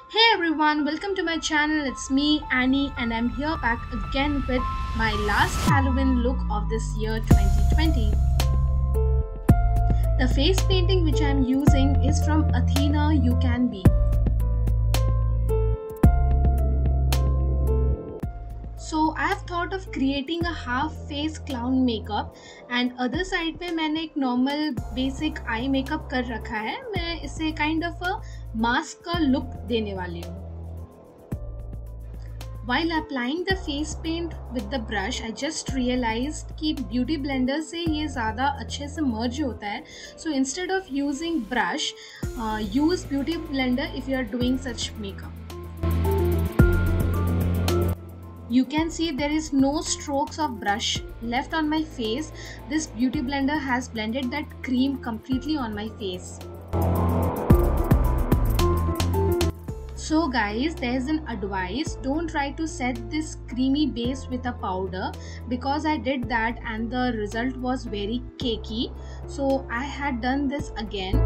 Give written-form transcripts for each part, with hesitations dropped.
Hey everyone, welcome to my channel. It's me, Annie, and I'm here back again with my last Halloween look of this year 2020. The face painting which I'm using is from Athena You Can Be. So I've thought of creating a half face clown makeup and other side पे मैंने एक normal basic eye makeup कर रखा है. मैं इसे kind of a mask का look देने वाली हूँ. While applying the face paint with the brush, I just realized कि beauty blender से ये ज़्यादा अच्छे से merge होता है. So instead of using brush, use beauty blender if you are doing such makeup. You can see there is no strokes of brush left on my face. This beauty blender has blended that cream completely on my face. So guys, there's an advice, don't try to set this creamy base with a powder because I did that and the result was very cakey. So I had done this again.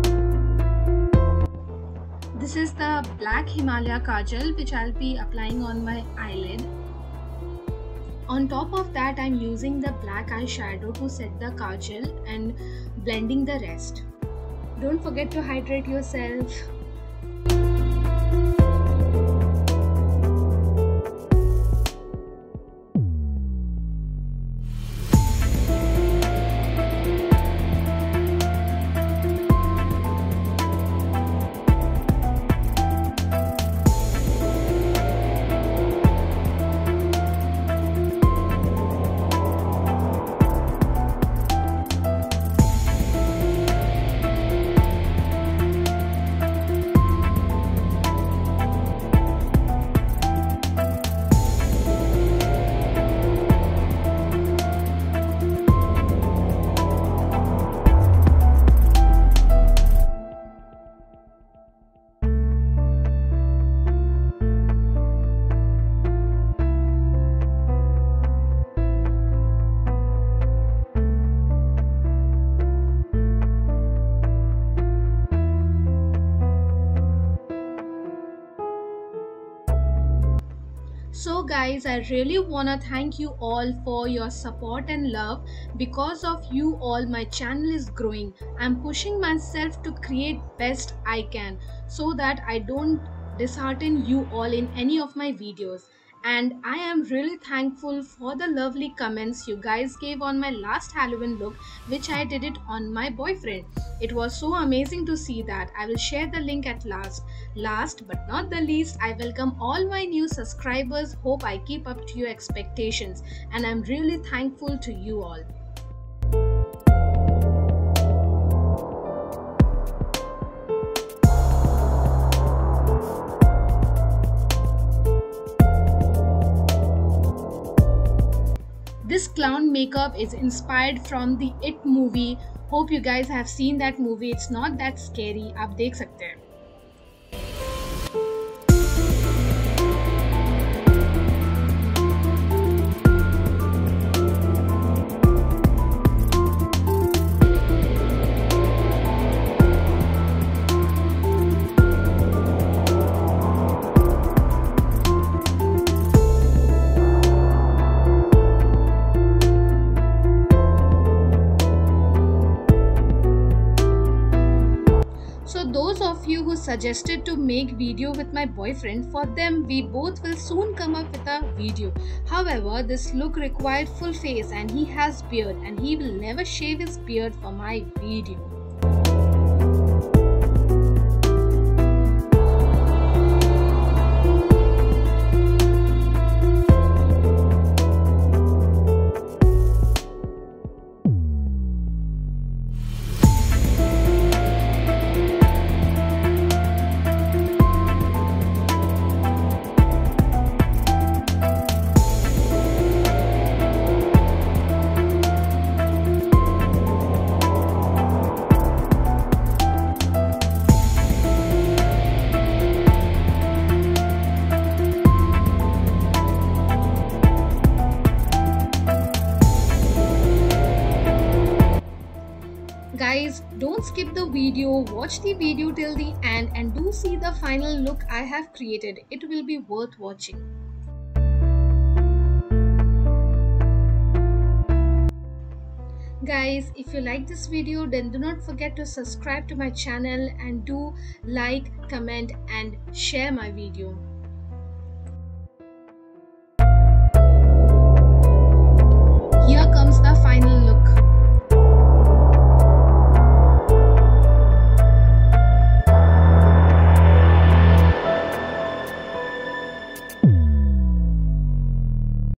This is the black Himalaya Kajal which I'll be applying on my eyelid. On top of that, I'm using the black eyeshadow to set the kajal and blending the rest. Don't forget to hydrate yourself. So guys, I really wanna thank you all for your support and love. Because of you all, my channel is growing. I'm pushing myself to create best I can so that I don't dishearten you all in any of my videos. And I am really thankful for the lovely comments you guys gave on my last Halloween look, which I did it on my boyfriend. It was so amazing to see that. I will share the link at last. Last but not the least, I welcome all my new subscribers. Hope I keep up to your expectations, and I'm really thankful to you all. This clown makeup is inspired from the It movie. Hope you guys have seen that movie. It's not that scary. आप देख सकते हैं. So those of you who suggested to make video with my boyfriend, for them we both will soon come up with a video. However, this look required full face and he has beard and he will never shave his beard for my video. watch the video till the end and do see the final look I have created. It will be worth watching. Guys, if you like this video, then do not forget to subscribe to my channel and do like, comment and share my video.